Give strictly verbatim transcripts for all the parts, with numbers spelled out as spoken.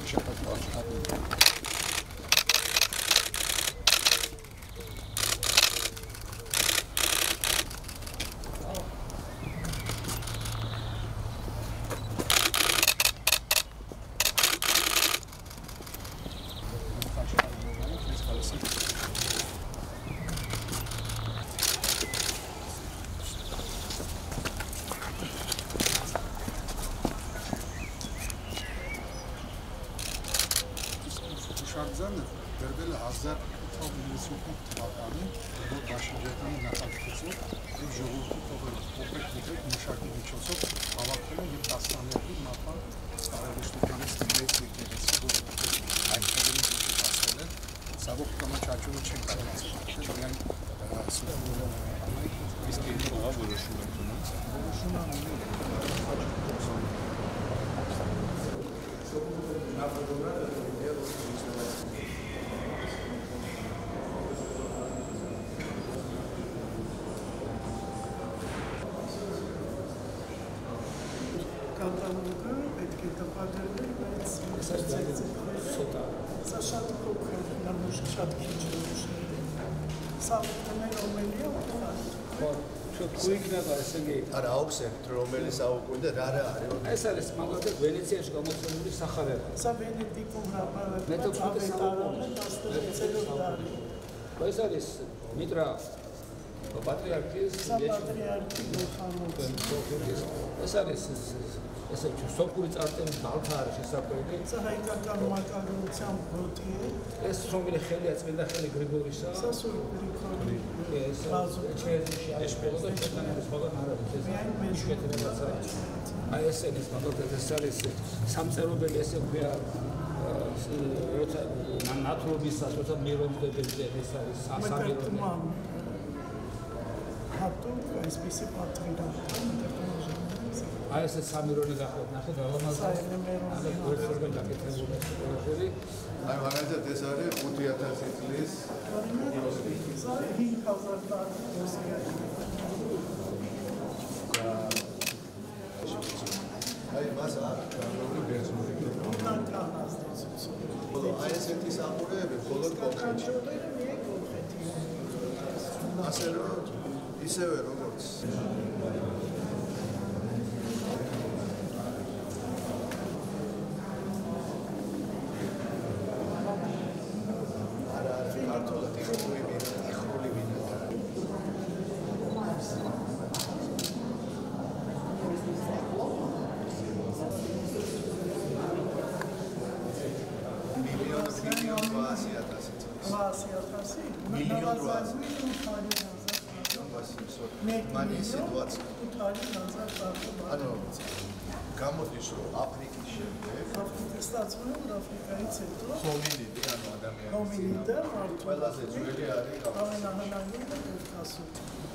Շարժանը գրվել է հազար ութ հարյուր նվաթ թվականին, որ Դաշնջականի նախագծով եւ ժողովրդի կողմից օպերատիվ մշակի միջոցով հավաքվել են եւ տասնամյակի մապան կարողություններից մեծ եկեղեցի, որ այդ կողմից ստացվել են, ցավոք կամ չաչուը չեն կարողացել, միայն սուտը իսկ ինձ ողա որոշում են տունում, որոշում են Կատալոգը պետք է տպագրվել, բայց սա շատ փոքր, նամուշ շատ քիչ որոշների։ Սա ուտնել օմելի է ուտալ։ Շատ քույքն է ասենգի։ Արա օքսեն, տրոմելի սաուկունդը ռարը արի։ Այս არის մանգոտը Վենեցիայի շկամոցների սախարը։ Սա Վենետիկում հրապարակված ավետարանը տասնվեցերորդ դարի։ Այս არის Միտրա Patriarchis, Սա պատրիարքի գլխանոց։ Այս არის Ես սոկուրից արդեն դալթար շեսապերդի։ Սա հայկական մակագրության բոտի է։ Ես շոմիլի խելի ացմենდა խելի Գրիգորիսա։ Սա Սուրբ Գրիգորի։ Ես ես պողոտ չտանես բողոտ հարավ։ Միայն մեծ շկետերացա։ Այս էս մոտոտ էս არის სამწერობელი ესე ქვია როცა ნათლობისა როცა მირონდები ეს არის სამირონდები հատուկ այսպիսի պատրիարք Ai se Samironi gafet naxed Ramazan գործը գակեթել է Ai მაგალითად ეს არის ხუთი ათასი წლის Սա հինգ հազար տարի Ai მას არ როგორი ბერძნული Ունական ազդեցություն Ai ესეთი საყურეები მხოლოდ კონკრეტში ასე რომ ისევე როგორც მანი სიტუაცია ანუ გამოდის რომ აფრიკის შემდეგ აფრიკის სტაციონარ აფრიკაից հետո ჰომინიდი ანუ ადამიანი ჰომინიდը ყველაზე ძველი არის ամենահնագույնը կովկասում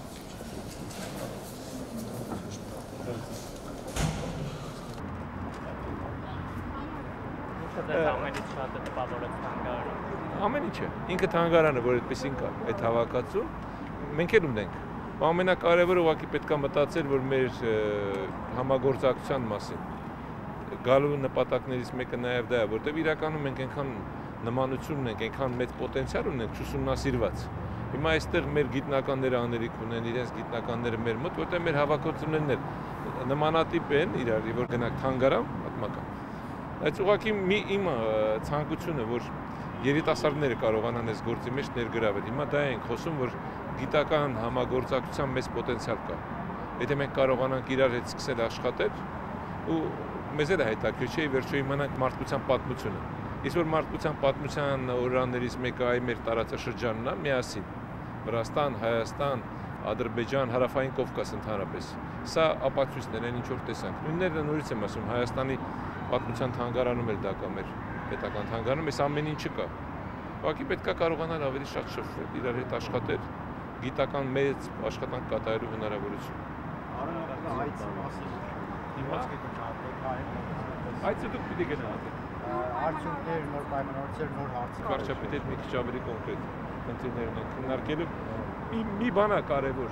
Ամեն ինչ է, ինքը թանգարանը, որ այդպեսին կա, այդ հավաքածուն, մենք էլ ունենք։ Ամենակարևորը ուղղակի պետք է մտածել, որ մեր համագործակցության մասին գալու նպատակներից մեկը նաև դա է, որտեղ իրականում մենք այնքան նմանություն ունենք, այնքան մեծ պոտենցիալ ունենք ուսումնասիրված։ Հիմա այստեղ մեր գիտնականները անելիք ունեն, իրենց գիտնականները մեր մոտ, որտեղ մեր հավաքածուներն էլ նմանատիպ են իրար, որ գնանք թանգարան, պատմական։ Այդ ուղղակի մի իմ ցանկությունը, որ երիտասարդները կարողանան այս գործի մեջ ներգրավել։ Հիմա դա ենք խոսում, որ գիտական համագործակցության մեծ պոտենցիալ կա։ Եթե մենք կարողանանք իրար հետ սկսել աշխատել, ու մեզ էլ հետաքրքիր չէ վերջո իմանանք մարդկության պատմությունը։ Իսկ որ մարդկության պատմության օրրաններից մեկը այ մեր տարածաշրջանն է, միասին Վրաստան, Հայաստան, Ադրբեջան, Հարավային Կովկաս ընդհանրապես։ Սա ապացույցն է, այն ինչ որ տեսանք։ Նույնները նորից եմ ասում, Հայաստանի պատմության թանգարանում էլ դա կա մեր պետական թանգարանում, այս ամեն ինչը կա։ Ուղղակի պետք է կարողանալ ավելի շատ շփվել, իրար հետ աշխատել, գիտական մեծ աշխատանք կատարելու հնարավորություն։ Այցը դուք պիտի գնաք։ Արդյունքներ, նոր պայմանավորվածներ, նոր հարցեր։ Վարչապետի հետ մի քիչ ավելի կոնկրետ խնդիրներ ունենք քննարկելու։ Մի բան է կարևոր։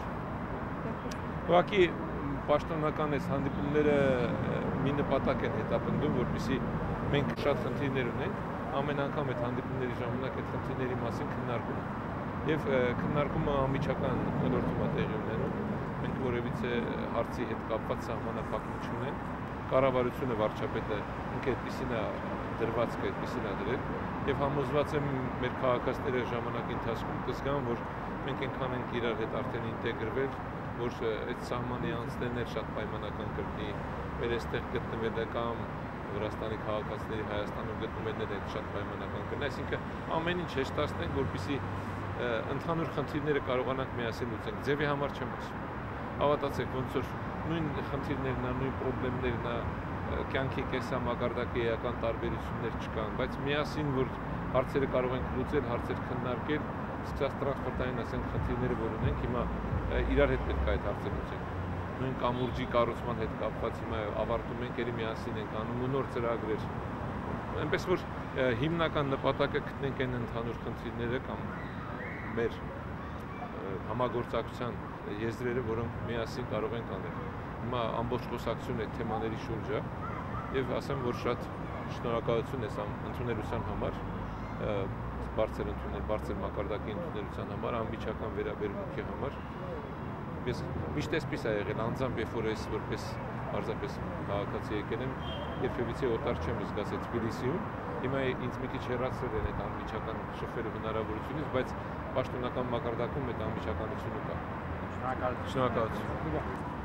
Ուղղակի պաշտոնական այս հանդիպումները մի նպատակ են հետապնդում, որպեսզի մենք շատ խնդիրներ ունենք, ամեն անգամ այդ հանդիպումների ժամանակ այդ խնդիրների մասին քննարկում ենք։ Եվ քննարկումը անմիջական ոլորտում է տեղի ունենում։ Մենք որևիցե հարցի հետ կապված սահմանափակում չունենք։ Կառավարությունը վարչապետը ինքը այդպեսին է դրված, այդպեսին է դրել, եւ համոզված եմ մեր քաղաքացիները ժամանակի ընթացքում կզգան, որ մենք այնքան ենք իրար հետ արդեն ինտեգրվել, որ այդ սահմանի անցնելն շատ պայմանական կլինի, մեր այստեղ գտնվելը կամ Վրաստանի քաղաքացիների Հայաստանում գտնվելն էլ շատ պայմանական կլինի, այսինքն ամեն ինչ հեշտացնենք, որպեսզի ընդհանուր խնդիրները կարողանանք միասին լուծենք։ Ձևի համար չեմ ասում։ Հավատացեք, ոնց որ նույն խնդիրներն են, նույն խնդիրներն են, կյանքի կեսամակարդակի էական տարբերություններ չկան, բայց միասին որ հարցերը կարող ենք լուծել, հարցեր քննարկել, սկսած տրանսպորտային ասենք խնդիրները որ ունենք, հիմա իրար հետ պետք է այդ հարցերը լուծենք։ Նույն կամուրջի կառուցման հետ կապված հիմա ավարտում ենք, ելի միասին ենք անում ու նոր ծրագրեր։ Այնպես որ հիմնական նպատակը գտնենք այն ընդհանուր խնդիրները կամ մեր համագործակցության եզրերը, որոնք միասին կարող ենք անել։ Հիմա ամբողջ խոսակցությունը այդ թեմաների շուրջ է եւ ասեմ, որ շատ շնորհակալություն ես ընդունելության համար, բարձր ընդունել, բարձր մակարդակի ընդունելության համար, անմիջական վերաբերմունքի համար։ Ես միշտ էսպես է եղել, անձամբ երբ որ ես որպես պարզապես քաղաքացի եկել եմ, երբևիցե օտար չեմ զգացել Թբիլիսիում, հիմա ինձ մի քիչ հեռացրել են այդ անմիջական շփվելու հնարավորությունից, բայց պաշտոնական մակարդակում այդ անմիջականությունը կա։ Շնորհակալություն։ Շնորհակալություն։